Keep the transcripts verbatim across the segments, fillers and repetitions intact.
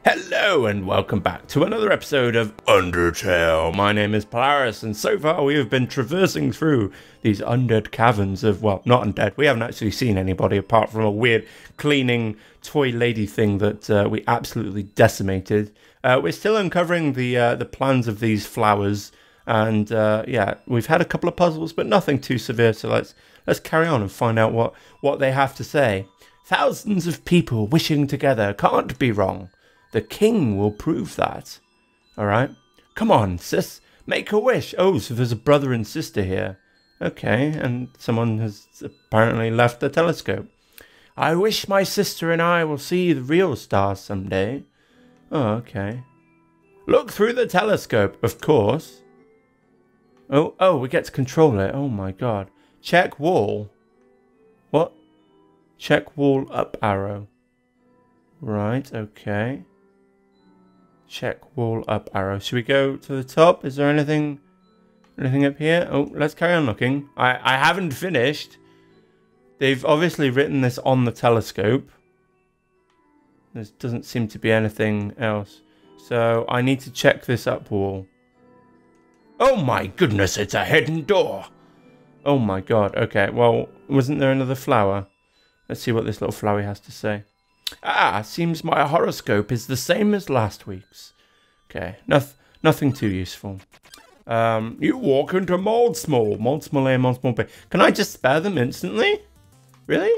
Hello and welcome back to another episode of Undertale. My name is Polaris and so far we have been traversing through these undead caverns of, well, not undead. We haven't actually seen anybody apart from a weird cleaning toy lady thing that uh, we absolutely decimated. Uh, we're still uncovering the uh, the plans of these flowers and uh, yeah, we've had a couple of puzzles but nothing too severe, so let's let's carry on and find out what, what they have to say. Thousands of people wishing together can't be wrong. The king will prove that. Alright. Come on, sis. Make a wish. Oh, so there's a brother and sister here. Okay, and someone has apparently left the telescope. I wish my sister and I will see the real stars someday. Oh, okay. Look through the telescope, of course. Oh, oh, we get to control it. Oh my god. Check wall. What? Check wall up arrow. Right, okay. Check wall up arrow. Should we go to the top? Is there anything anything up here? Oh, let's carry on looking. I, I haven't finished. They've obviously written this on the telescope. There doesn't seem to be anything else. So I need to check this up wall. Oh my goodness, it's a hidden door. Oh my god. Okay, well, wasn't there another flower? Let's see what this little flower has to say. Ah, seems my horoscope is the same as last week's. Okay, noth nothing too useful. Um, you walk into Moldsmal. Moldsmal A, Moldsmal B. Can I just spare them instantly? Really?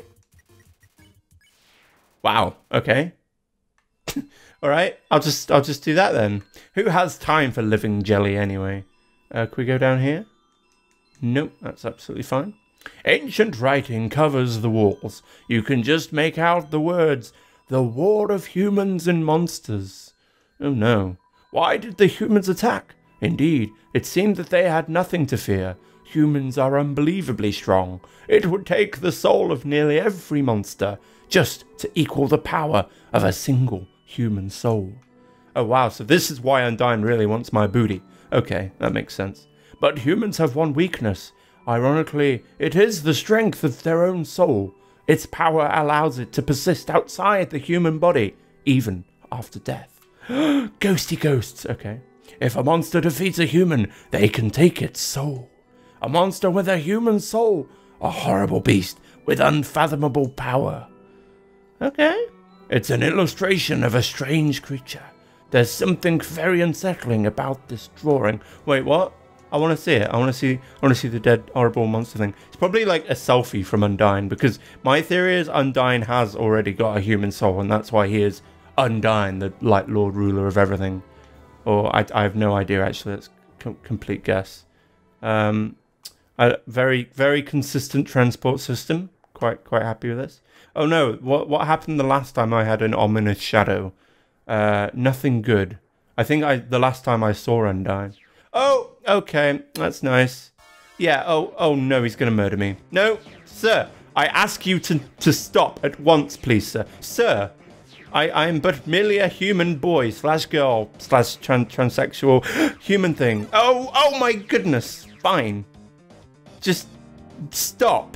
Wow, okay. Alright, I'll just I'll just do that then. Who has time for living jelly anyway? Uh, can we go down here? Nope, that's absolutely fine. Ancient writing covers the walls. You can just make out the words, the war of humans and monsters. Oh no. Why did the humans attack? Indeed, it seemed that they had nothing to fear. Humans are unbelievably strong. It would take the soul of nearly every monster just to equal the power of a single human soul. Oh wow, so this is why Undyne really wants my booty. Okay, that makes sense. But humans have one weakness. Ironically, it is the strength of their own soul. Its power allows it to persist outside the human body, even after death. Ghosty ghosts, okay. If a monster defeats a human, they can take its soul. A monster with a human soul, a horrible beast with unfathomable power. Okay. It's an illustration of a strange creature. There's something very unsettling about this drawing. Wait, what? I want to see it. I want to see. I want to see the dead, horrible monster thing. It's probably like a selfie from Undyne, because my theory is Undyne has already got a human soul, and that's why he is Undyne, the Light Lord ruler of everything. Or I, I have no idea actually. It's a complete guess. Um, a very, very consistent transport system. Quite, quite happy with this. Oh no! What, what happened the last time I had an ominous shadow? Uh, nothing good. I think I the last time I saw Undyne. Oh, okay, that's nice. Yeah, oh, oh no, he's gonna murder me. No, sir, I ask you to, to stop at once, please, sir. Sir, I, I am but merely a human boy slash girl slash tran transsexual human thing. Oh, oh my goodness, fine. Just stop.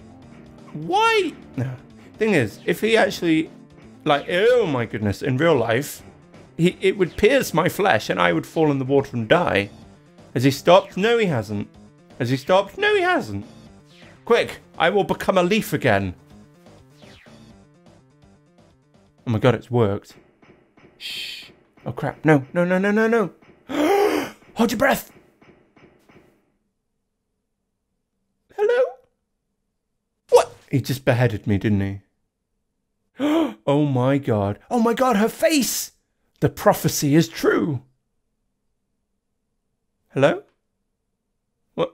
Why? No. Thing is, if he actually, like, oh my goodness, in real life, he, it would pierce my flesh and I would fall in the water and die. Has he stopped? No, he hasn't. Has he stopped? No, he hasn't. Quick, I will become a leaf again. Oh my god, it's worked. Shh. Oh crap. No, no, no, no, no, no. Hold your breath. Hello? What? He just beheaded me, didn't he? Oh my god. Oh my god, her face! The prophecy is true. Hello? What?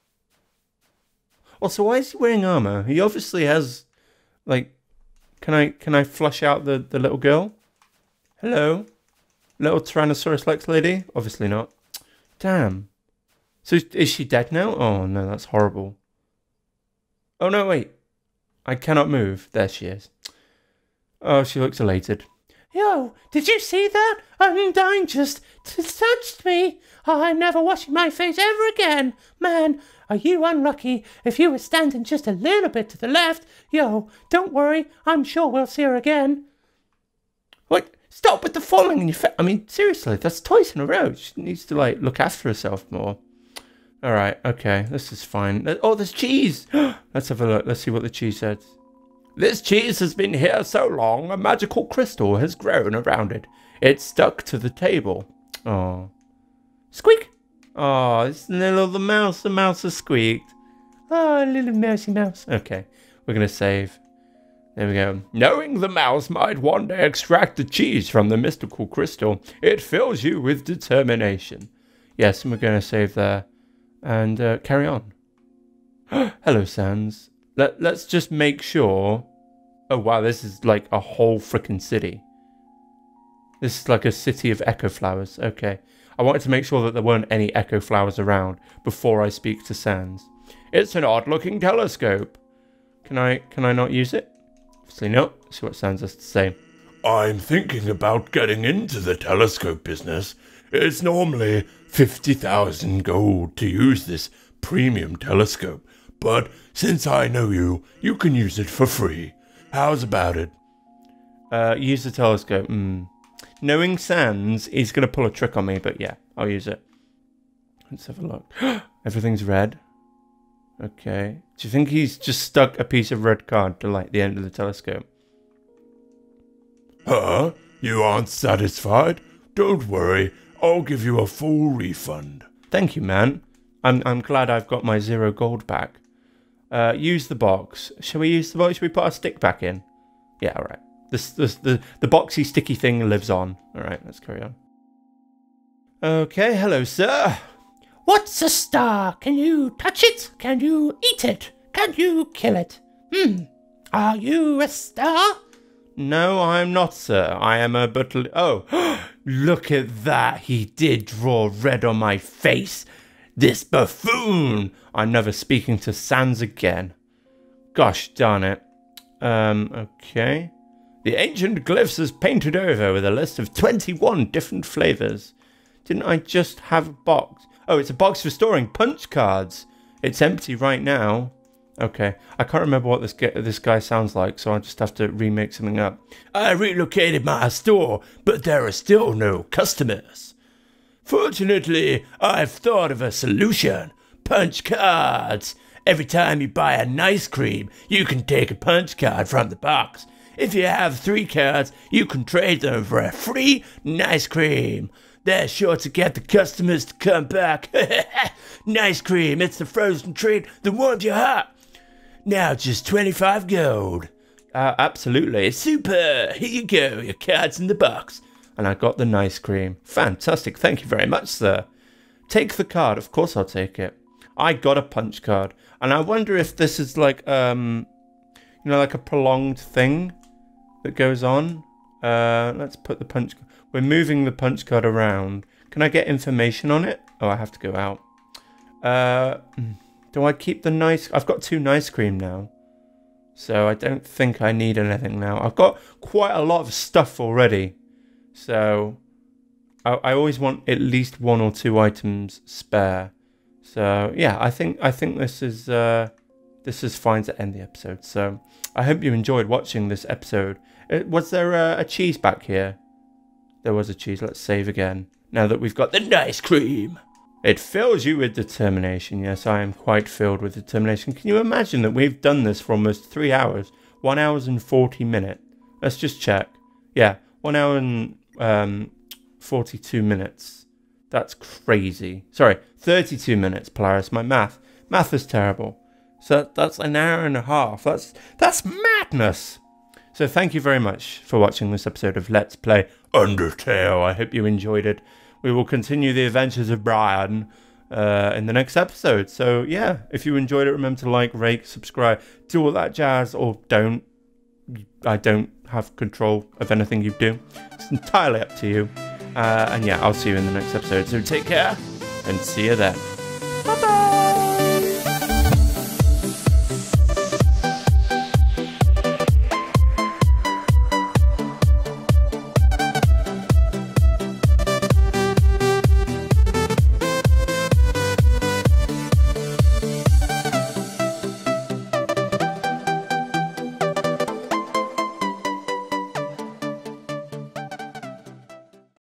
Also, why is he wearing armor? He obviously has, like, can I can I flush out the, the little girl? Hello? Little Tyrannosaurus Rex lady? Obviously not. Damn. So is she dead now? Oh no, that's horrible. Oh no, wait. I cannot move. There she is. Oh, she looks elated. Yo, did you see that? Undyne just touched me. Oh, I'm never washing my face ever again. Man, are you unlucky? If you were standing just a little bit to the left. Yo, don't worry. I'm sure we'll see her again. What? Stop with the falling in your face. I mean, seriously, that's twice in a row. She needs to, like, look after herself more. All right, okay, this is fine. Oh, there's cheese. Let's have a look. Let's see what the cheese says. This cheese has been here so long, a magical crystal has grown around it. It's stuck to the table. Oh. Squeak. Oh, it's little the mouse. The mouse has squeaked. Oh, little mousey mouse. Okay, we're going to save. There we go. Knowing the mouse might one day extract the cheese from the mystical crystal, it fills you with determination. Yes, and we're going to save there. And uh, carry on. Hello, Sans. Let, let's just make sure... Oh, wow, this is like a whole freaking city. This is like a city of echo flowers. Okay. I wanted to make sure that there weren't any echo flowers around before I speak to Sans. It's an odd-looking telescope. Can I, can I not use it? Obviously not. Let's see what Sans has to say. I'm thinking about getting into the telescope business. It's normally fifty thousand gold to use this premium telescope, but since I know you, you can use it for free. How's about it? Uh, use the telescope. Hmm. Knowing Sans, he's going to pull a trick on me, but yeah, I'll use it. Let's have a look. Everything's red. Okay. Do you think he's just stuck a piece of red card to like the end of the telescope? Huh? You aren't satisfied? Don't worry, I'll give you a full refund. Thank you, man. I'm I'm glad I've got my zero gold back. Uh, use the box. Shall we use the box? Shall we put our stick back in? Yeah, all right. This, this, the, the boxy sticky thing lives on. All right, let's carry on. Okay, hello, sir. What's a star? Can you touch it? Can you eat it? Can you kill it? Hmm. Are you a star? No, I'm not, sir. I am a butler. Oh, look at that. He did draw red on my face. This buffoon. I'm never speaking to Sans again. Gosh darn it. Um, okay. The ancient glyphs is painted over with a list of twenty-one different flavors. Didn't I just have a box? Oh, it's a box for storing punch cards. It's empty right now. Okay, I can't remember what this guy, this guy sounds like, so I just have to remake something up. I relocated my store, but there are still no customers. Fortunately, I've thought of a solution. Punch cards. Every time you buy an ice cream, you can take a punch card from the box. If you have three cards, you can trade them for a free ice cream. They're sure to get the customers to come back. Nice cream, it's the frozen treat that warms your heart. Now just twenty-five gold. Uh, absolutely. Super! Here you go, your card's in the box. And I got the nice cream. Fantastic, thank you very much, sir. Take the card, of course I'll take it. I got a punch card. And I wonder if this is like, um, you know, like a prolonged thing that goes on. Uh, let's put the punch card. We're moving the punch card around. Can I get information on it? Oh, I have to go out. Uh, do I keep the nice... I've got two nice cream now. So I don't think I need anything now. I've got quite a lot of stuff already. So I, I always want at least one or two items spare. So yeah, I think I think this is uh, this is fine to end the episode. So I hope you enjoyed watching this episode. Uh, was there a, a cheese back here? There was a cheese. Let's save again. Now that we've got the nice cream. It fills you with determination. Yes, I am quite filled with determination. Can you imagine that we've done this for almost three hours? One hour and forty minutes. Let's just check. Yeah, one hour and um, forty-two minutes. That's crazy. Sorry, thirty-two minutes, Polaris. My math. Math is terrible. So that's an hour and a half. That's, that's madness. So thank you very much for watching this episode of Let's Play Undertale. I hope you enjoyed it. We will continue the adventures of Brian uh, in the next episode. So yeah, if you enjoyed it, remember to like, rate, subscribe, do all that jazz, or don't. I don't have control of anything you do. It's entirely up to you. Uh, and yeah, I'll see you in the next episode. So take care and see you then. Bye bye.